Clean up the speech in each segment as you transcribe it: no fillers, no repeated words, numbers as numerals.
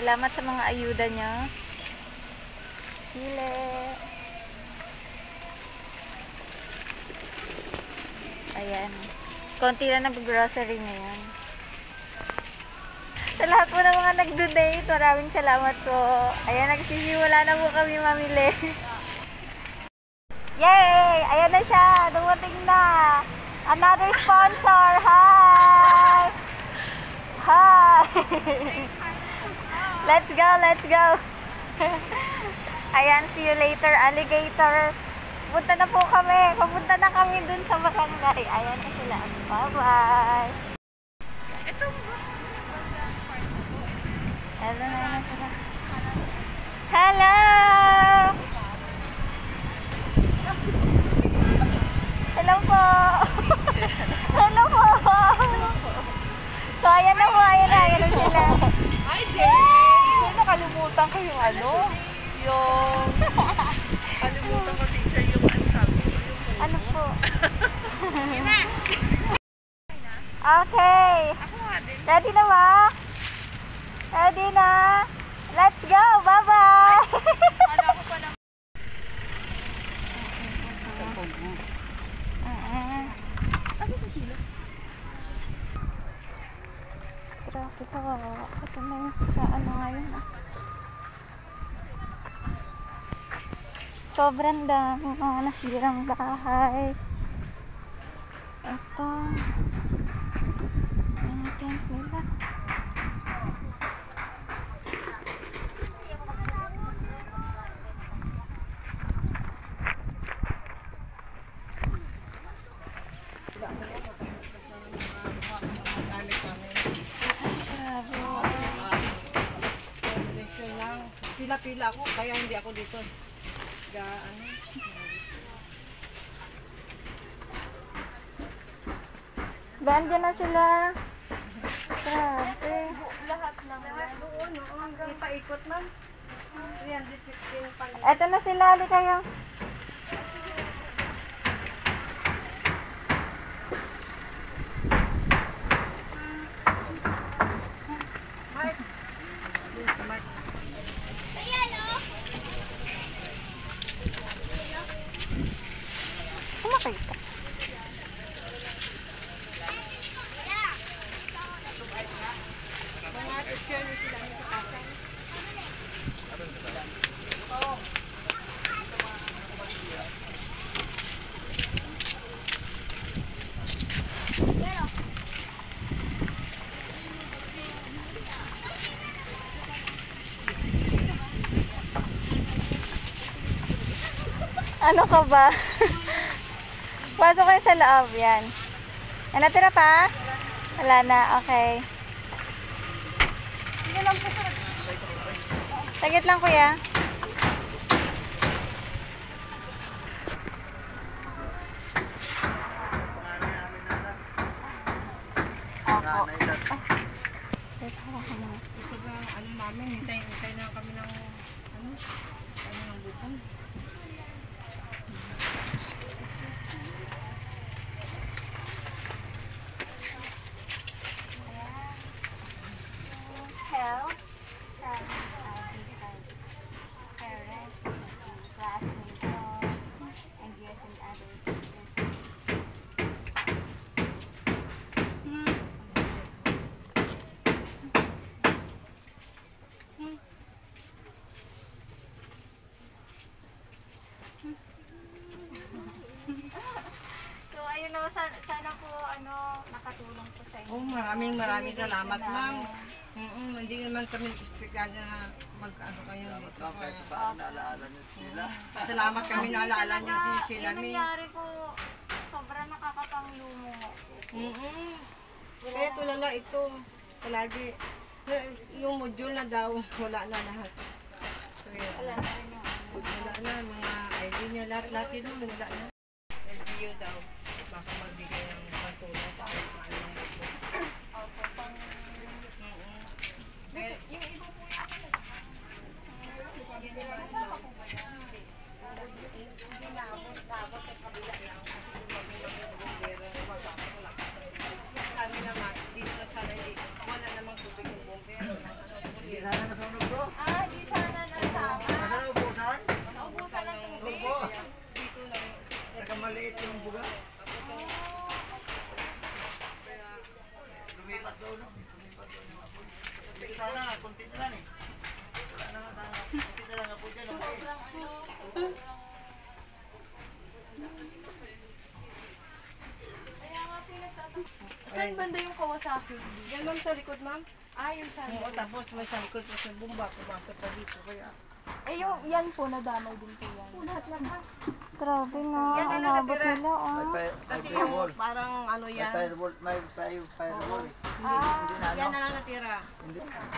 Salamat sa mga ayuda nyo. Sile. Ayan. Konti lang nag-grocery ngayon. Sa lahat po ng mga nag-donate, maraming salamat po. Ayan, nagsisimula na po kami mamili. Yay! Ayan na siya! Dumating na! Another sponsor! Hi! Hi! Let's go! Let's go! Ayan, see you later, alligator! Punta na po kami! Pupunta na kami dun sa barangay. Ayan na sila. Bye-bye! Ito Hello na sila. Hello! Hello po! Hello po! So, ayan na po. Ayan na sila. Hi, Jay! Nakalimutan ko yung ano? Yung... Nakalimutan ko, teacher, yung ano sabi ko. Ano po? Okay. Ready na ba? Ready na? Let's go! Bye-bye! Grabe ka. Ito na yung sa ano ngayon. Sobrang dami mga nasirang bahay. Ito. Yung tent nila. Pila-pila ako, kaya hindi ako dito. Ano? Ben, dyan na sila. Grabe. Lahat ng doon, hanggang paikot man. 315 pa. Eto na sila. Ali kayo. Sumakay ka. Ano ka ba? Pasok kayo sa loob, yan. Natira pa? Wala na, okay. Sagit lang, kuya. Ako. Ano namin, hintay na kami ng ng bukong. Help sa parents, classmates, and yes, and others. So, ayun o, sana po nakatulong po sa inyo. Oh, maraming salamat, ma'am. Hindi naman kami istigyan na mag-ano kayo dito. Salamat kami naalala niyo si Sheila. Yung nangyari po, sobrang nakakapanglumo. Kaya tulala ito. Palagi. Yung module na daw, wala na lahat. Wala na rin yung Wala na, mga ID niya, lahat yun, wala na. LGU daw, baka magbigay ng pagtulong para maano yung ito. Yung iba po yung ako. Hindi naabot sa kabila lang. Kami naman, dito sa sarili, wala namang tubig yung bumbero. Saan banda yung Kawasaki? Yan ma'am sa likod ma'am. Yun sa Oo, tapos may sangkot pa sa bumba, pumasok pa dito. Kaya, yung yan po, nadamay din po yan. Grabe nga. Ang abot nila, oh. kasi yung parang ano yan. May firewall. Yan na lang natira. Hindi.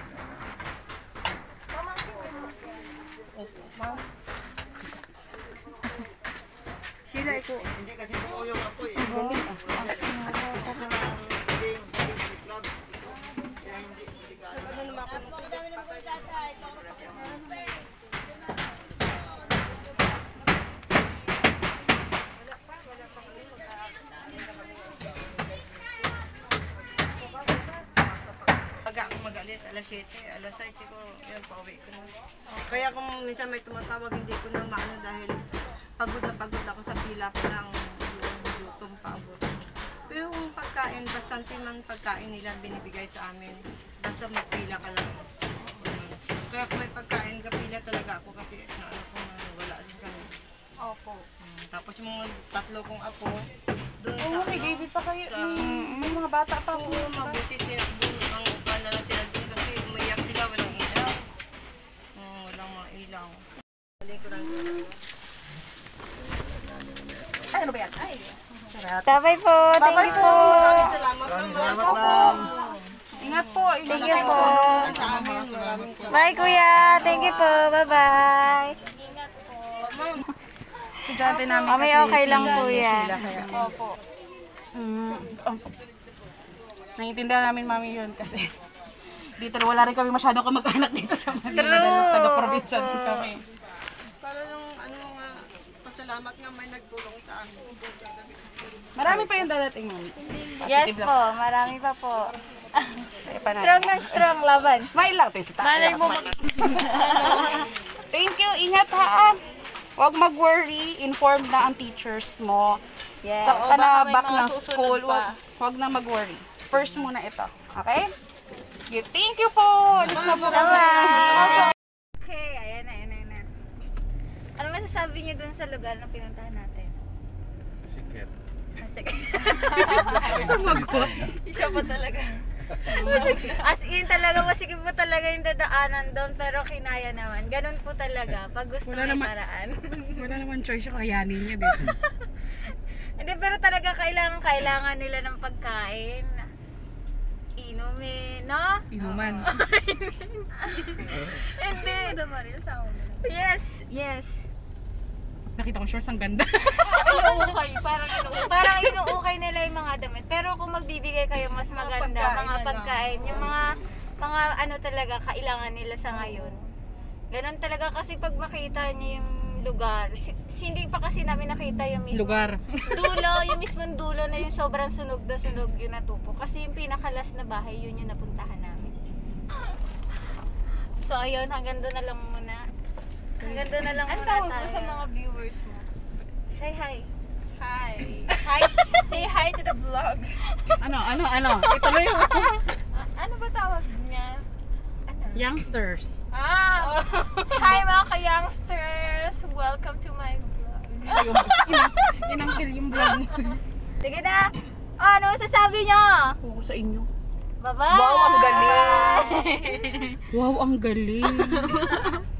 Opo, ma'am. Sila ito. Hindi kasi buo yung apoy. Pag ako mag-alis, alas 7, alas 6 siguro, yun, pauwi ko na. Kaya kung minsan may tumatawag, hindi ko na maano dahil pagod na pagod ako sa pila pa lang yung lutong paabot. Pero yung pagkain, bastante man pagkain nila binibigay sa amin. Basta magpila ka lang. Kaya kung may pagkain, kapila talaga ako kasi naano ko na wala din kami. Opo. Tapos yung mga tatlo kong apo, doon Oo, may baby pa kayo. sa May mga bata pa po. oo, mabuti sila doon. Ang upa na lang sila doon kasi umiyak sila, walang ilaw. Walang mga ilaw. Galing ko lang doon. Ay, ano ba yan? Ay. Bye-bye po. Thank you po. Maraming salamat Salamat lang. Ingat po. Thank you po. sa amin. Maraming salamat. Bye, kuya. Thank you po. Bye-bye. Estudyante namin Kami okay lang po yan. Opo. Naiintindihan namin mami yun kasi dito wala rin kami masyadong kamag-anak dito sa Manila. True. Taga-probinsya din kami. Para yung ano nga, pasalamat nga may nagtulong sa amin. Marami pa yung dadating mami. Yes po. Marami pa po. Kaya pa natin. Strong ng strong laban. Smile lang tayo sa taas. Malay mo Thank you. Ingat ha. Huwag mag-worry. Informed na ang teachers mo. Yes. Sa ka na back ng school. Huwag na mag-worry. First muna ito. Okay? Thank you po. Alis na po kami. Okay, ayan na. Ano masasabi niyo dun sa lugar na pinuntahan natin? Sikit. Sumagot. Siya pa talaga. As in talaga, masikip po talaga yung dadaanan doon, pero kinaya naman. Ganun po talaga, pag gusto Wala may naman- paraan. Wala naman choice yung kayanin niya dito. Hindi, pero talaga kailangan nila ng pagkain. Inumin, no? Inuman. Hindi. Yes. Nakita ko shorts ang ganda. Parang inuukay nila yung mga damit. Pero kung magbibigay kayo mas maganda, mga pagkain, yung mga ano talaga kailangan nila sa ngayon. Ganun talaga kasi pag makita niyo yung lugar, hindi pa kasi namin nakita yung mismo Lugar. dulo, yung mismong dulo na yung sobrang sunog na sunog yung natupo. Kasi yung pinakalas na bahay, yun yung napuntahan namin. So ayun, hanggang doon na lang muna. Hanggang doon na lang muna tayo. sa mga viewers mo? Say hi. Hi. Say hi to the vlog. Ano? Ituloy yung Ano ba tawag niya? youngsters. Hi mga ka-youngsters! Welcome to my vlog. Sa'yo. Yun ang yung vlog mo. Sige na. Oh, ano masasabi nyo? Oo, sa inyo. Bye-bye. Wow, ang galing. Wow, ang galing.